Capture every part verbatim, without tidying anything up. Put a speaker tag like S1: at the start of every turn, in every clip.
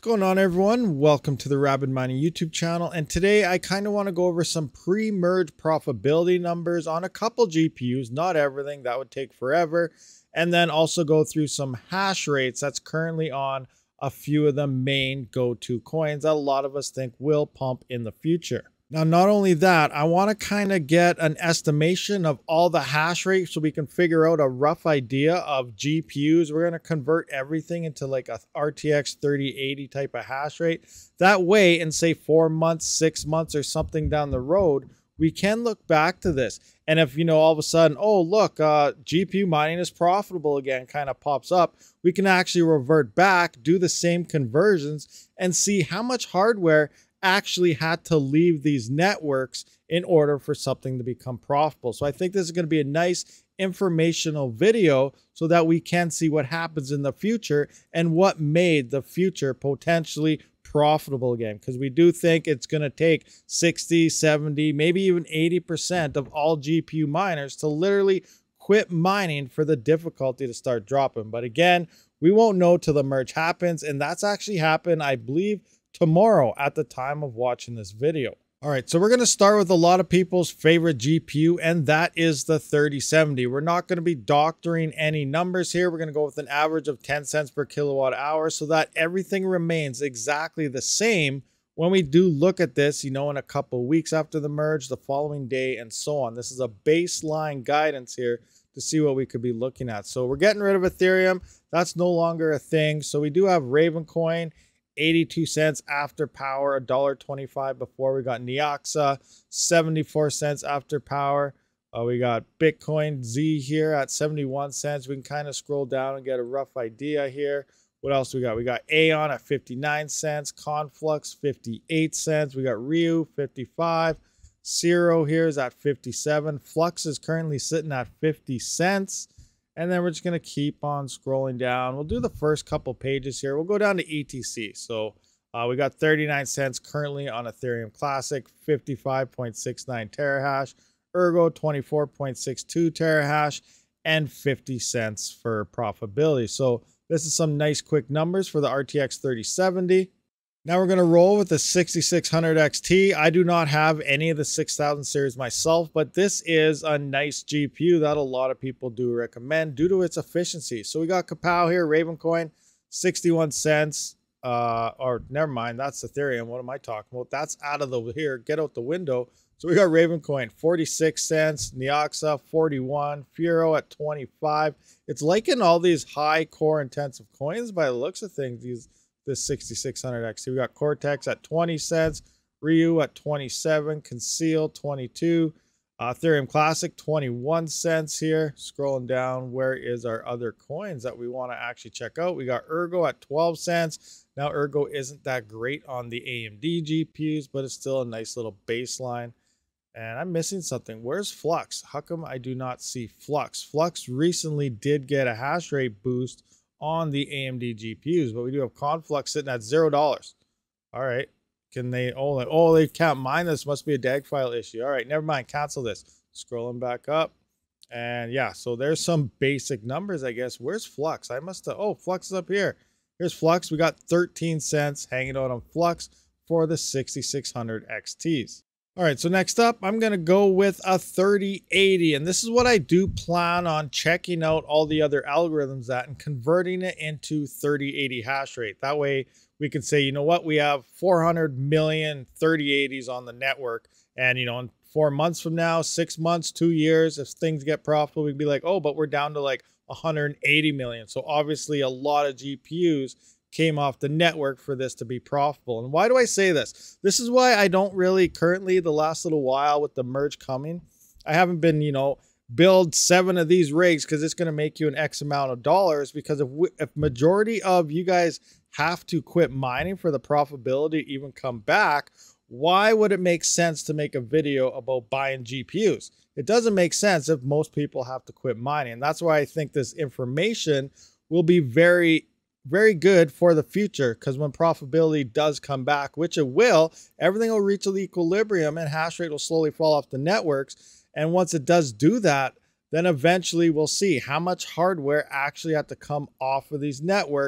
S1: What's going on, everyone? Welcome to the RabidMining YouTube channel, and today I kind of want to go over some pre-merge profitability numbers on a couple G P Us, not everything, that would take forever, and then also go through some hash rates that's currently on a few of the main go-to coins that a lot of us think will pump in the future. Now, not only that, I want to kind of get an estimation of all the hash rate so we can figure out a rough idea of G P Us. We're going to convert everything into like a R T X thirty eighty type of hash rate. That way, in say four months, six months, or something down the road, we can look back to this. And if, you know, all of a sudden, oh, look, uh, G P U mining is profitable again, kind of pops up, we can actually revert back, do the same conversions, and see how much hardware actually had to leave these networks in order for something to become profitable. So I think this is going to be a nice informational video so that we can see what happens in the future and what made the future potentially profitable again. Because we do think it's going to take sixty, seventy, maybe even eighty percent of all G P U miners to literally quit mining for the difficulty to start dropping. But again, we won't know till the merge happens. And that's actually happened, I believe, tomorrow at the time of watching this video. All right, so we're going to start with a lot of people's favorite G P U, and that is the thirty seventy. We're not going to be doctoring any numbers here. We're going to go with an average of ten cents per kilowatt hour so that everything remains exactly the same when we do look at this, you know, in a couple of weeks after the merge, the following day, and so on. This is a baseline guidance here to see what we could be looking at. So we're getting rid of Ethereum. That's no longer a thing. So we do have Ravencoin, eighty-two cents after power, one dollar twenty-five before. We got Neoxa, seventy-four cents after power. Uh, we got Bitcoin Z here at seventy-one cents. We can kind of scroll down and get a rough idea here. What else we got? We got Aeon at fifty-nine cents, Conflux fifty-eight cents. We got Ryu fifty-five. Zero here is at fifty-seven. Flux is currently sitting at fifty cents. And then we're just going to keep on scrolling down. We'll do the first couple pages here. We'll go down to E T C. So uh, we got thirty-nine cents currently on Ethereum Classic, fifty-five point six nine terahash, Ergo twenty-four point six two terahash, and fifty cents for profitability. So this is some nice quick numbers for the R T X thirty seventy. Now we're going to roll with the sixty-six hundred X T. I do not have any of the six thousand series myself, but this is a nice G P U that a lot of people do recommend due to its efficiency. So we got Kapow here, Ravencoin, sixty-one cents. Uh, or never mind, that's Ethereum. What am I talking about? That's out of the here. Get out the window. So we got Ravencoin, forty-six cents. Neoxa, forty-one. Furo at twenty-five. It's like in all these high core intensive coins by the looks of things, these this sixty-six hundred X T. We got Cortex at twenty cents, Ryu at twenty-seven, Conceal twenty-two, uh, Ethereum Classic twenty-one cents here. Scrolling down, where is our other coins that we want to actually check out? We got Ergo at twelve cents. Now Ergo isn't that great on the A M D G P Us, but it's still a nice little baseline. And I'm missing something. Where's Flux? How come I do not see Flux? Flux recently did get a hash rate boost on the A M D G P Us, but we do have Conflux sitting at zero dollars. All right, can they? Oh, oh, they can't mine this. Must be a D A G file issue. All right, never mind. Cancel this. Scrolling back up, and yeah, so there's some basic numbers, I guess. Where's Flux? I must have. Oh, Flux is up here. Here's Flux. We got thirteen cents hanging out on Flux for the sixty-six hundred X Ts. All right, so next up, I'm going to go with a thirty eighty, and this is what I do plan on checking out all the other algorithms at and converting it into thirty eighty hash rate. That way we can say, you know what, we have four hundred million thirty eighties on the network, and, you know, in four months from now, six months, two years, if things get profitable, we'd be like, oh, but we're down to like one hundred eighty million. So obviously a lot of G P Us came off the network for this to be profitable. And why do I say this? This is why I don't really currently, the last little while with the merge coming, I haven't been, you know, build seven of these rigs because it's going to make you an X amount of dollars. Because if, we, if majority of you guys have to quit mining for the profitability to even come back, why would it make sense to make a video about buying G P Us? It doesn't make sense if most people have to quit mining. And that's why I think this information will be very very good for the future, because when profitability does come back, which it will, everything will reach the equilibrium and hash rate will slowly fall off the networks. And once it does do that, then eventually we'll see how much hardware actually had to come off of these networks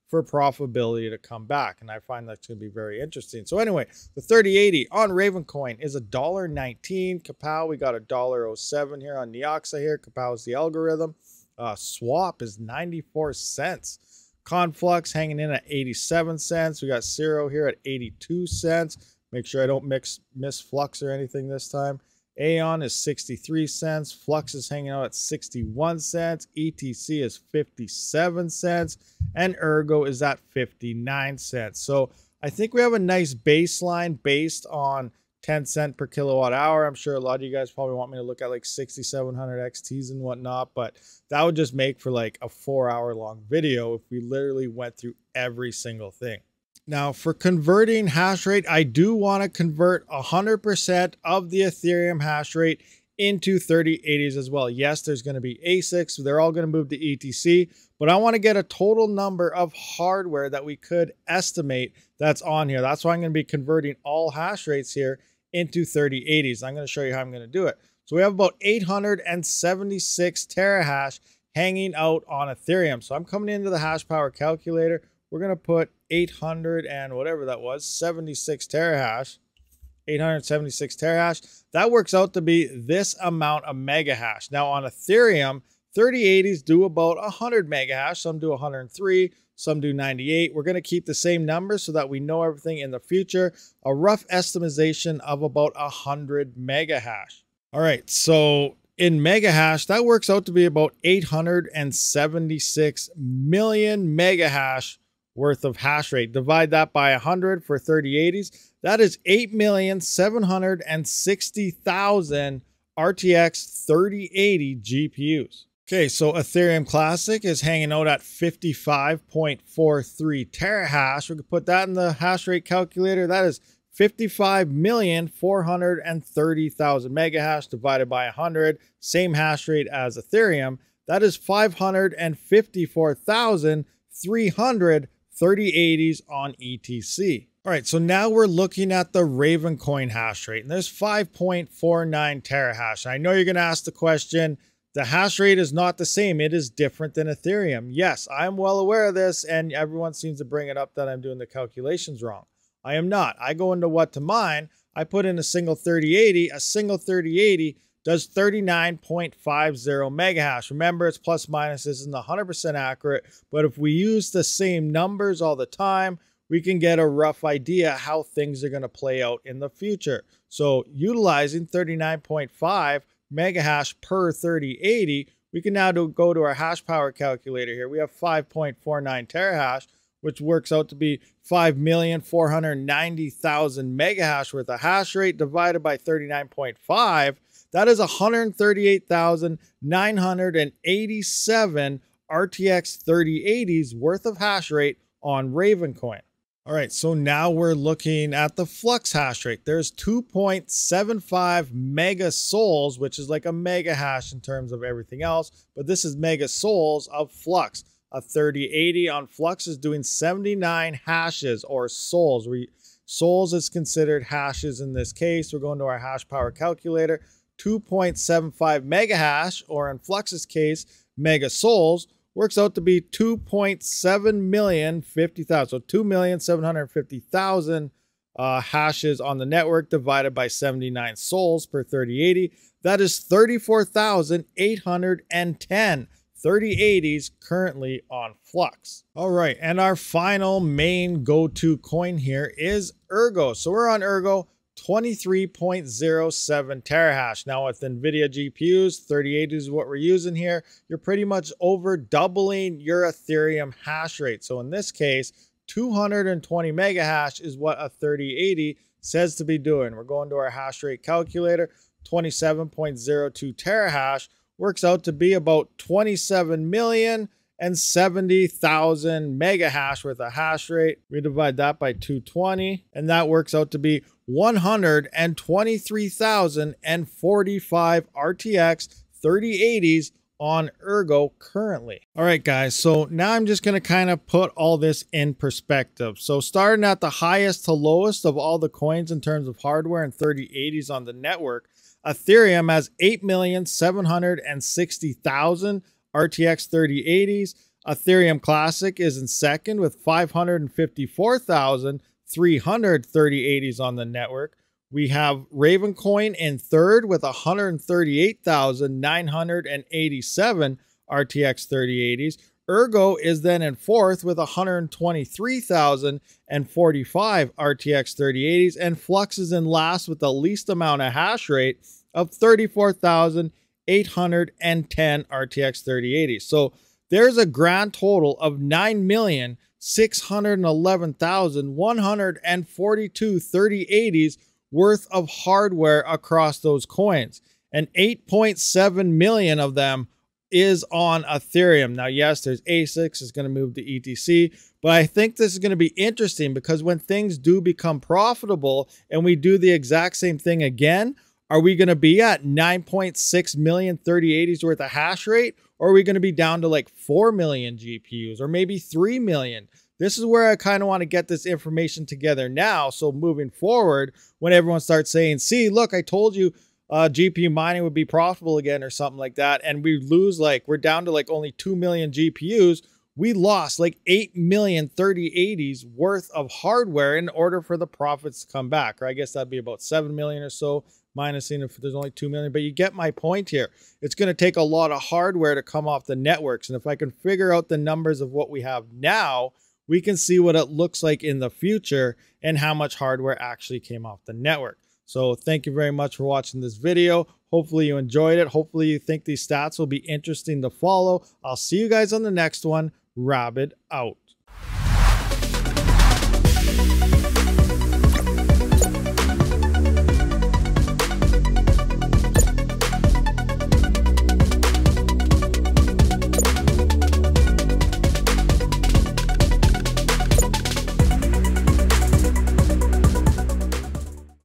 S1: for profitability to come back. And I find that's going to be very interesting. So anyway, the thirty eighty on Ravencoin is a dollar nineteen. Kapow, we got a dollar oh seven here on Neoxa here. Kapow is the algorithm. Uh, swap is ninety-four cents. Conflux hanging in at eighty-seven cents. We got Zero here at eighty-two cents. Make sure I don't mix miss Flux or anything this time. Aeon is sixty-three cents. Flux is hanging out at sixty-one cents. E T C is fifty-seven cents. And Ergo is at fifty-nine cents. So I think we have a nice baseline based on ten cent per kilowatt hour. I'm sure a lot of you guys probably want me to look at like sixty-seven hundred X Ts and whatnot, but that would just make for like a four hour long video if we literally went through every single thing. Now for converting hash rate, I do want to convert one hundred percent of the Ethereum hash rate into thirty eighties as well. Yes, there's going to be A S I Cs. So they're all going to move to E T C, but I want to get a total number of hardware that we could estimate that's on here. That's why I'm going to be converting all hash rates here into thirty eighties. I'm going to show you how I'm going to do it. So we have about eight hundred seventy-six terahash hanging out on Ethereum. So I'm coming into the hash power calculator. We're going to put eight hundred and whatever that was, seventy-six terahash, eight hundred seventy-six terahash. That works out to be this amount of mega hash. Now on Ethereum, thirty eighties do about one hundred mega hash. Some do one hundred three, some do ninety-eight. We're going to keep the same number so that we know everything in the future. A rough estimation of about one hundred mega hash. All right, so in mega hash, that works out to be about eight hundred seventy-six million mega hash worth of hash rate. Divide that by one hundred for thirty eighties. That is eight million seven hundred sixty thousand R T X thirty eighty G P Us. Okay, so Ethereum Classic is hanging out at fifty-five point four three terahash. We could put that in the hash rate calculator. That is fifty-five million four hundred thirty thousand mega hash divided by one hundred. Same hash rate as Ethereum. That is five hundred fifty-four thousand three hundred thirty eighties on E T C. All right, so now we're looking at the Ravencoin hash rate, and there's five point four nine terahash. I know you're going to ask the question, the hash rate is not the same. It is different than Ethereum. Yes, I'm well aware of this, and everyone seems to bring it up that I'm doing the calculations wrong. I am not. I go into what to mine. I put in a single thirty eighty. A single thirty eighty does thirty-nine point five zero mega hash. Remember, it's plus minus. This isn't one hundred percent accurate, but if we use the same numbers all the time, we can get a rough idea how things are going to play out in the future. So utilizing thirty-nine point five mega hash per thirty eighty, we can now do, go to our hash power calculator here. We have five point four nine terahash, which works out to be five million four hundred ninety thousand mega hash worth of hash rate divided by thirty-nine point five. That is one hundred thirty-eight thousand nine hundred eighty-seven R T X thirty eighties worth of hash rate on Ravencoin. All right, so now we're looking at the Flux hash rate. There's two point seven five mega souls, which is like a mega hash in terms of everything else, but this is mega souls of Flux. A thirty eighty on Flux is doing seventy-nine hashes or souls. We, souls is considered hashes in this case. We're going to our hash power calculator. two point seven five mega hash, or in Flux's case, mega souls, works out to be two point seven million fifty thousand. So two million seven hundred fifty thousand uh, hashes on the network divided by seventy-nine souls per thirty eighty. That is thirty-four thousand eight hundred ten thirty eighties currently on Flux. All right, and our final main go-to coin here is Ergo. So we're on Ergo. twenty-three point zero seven terahash. Now with NVIDIA G P Us, thirty eighty is what we're using here. You're pretty much over doubling your Ethereum hash rate. So in this case, two hundred twenty mega hash is what a thirty eighty says to be doing. We're going to our hash rate calculator. twenty-seven point zero two terahash works out to be about twenty-seven million and seventy thousand mega hash worth of hash rate. We divide that by two hundred twenty, and that works out to be one hundred twenty-three thousand forty-five R T X thirty eighties on Ergo currently. All right, guys, so now I'm just going to kind of put all this in perspective. So starting at the highest to lowest of all the coins in terms of hardware and thirty eighties on the network, Ethereum has eight million seven hundred sixty thousand R T X thirty eighties. Ethereum Classic is in second with five hundred fifty-four thousand three hundred thirty eighties on the network. We have Ravencoin in third with one hundred thirty-eight thousand nine hundred eighty-seven R T X thirty eighties. Ergo is then in fourth with one hundred twenty-three thousand forty-five R T X thirty eighties. And Flux is in last with the least amount of hash rate of thirty-four thousand eight hundred ten R T X thirty eighties. So there's a grand total of nine million six hundred eleven thousand one hundred forty-two thirty eighties worth of hardware across those coins. And eight point seven million of them is on Ethereum. Now, yes, there's A S I Cs, it's going to move to E T C, but I think this is going to be interesting because when things do become profitable and we do the exact same thing again, are we going to be at nine point six million thirty eighties worth of hash rate? Or are we going to be down to like four million G P Us or maybe three million? This is where I kind of want to get this information together now. So moving forward, when everyone starts saying, see, look, I told you uh, G P U mining would be profitable again or something like that, and we lose like, we're down to like only two million G P Us, we lost like eight million thirty eighties worth of hardware in order for the profits to come back. Or I guess that'd be about seven million or so, minusing if there's only two million. But you get my point here. It's going to take a lot of hardware to come off the networks. And if I can figure out the numbers of what we have now, we can see what it looks like in the future and how much hardware actually came off the network. So thank you very much for watching this video. Hopefully you enjoyed it. Hopefully you think these stats will be interesting to follow. I'll see you guys on the next one. Rabid out.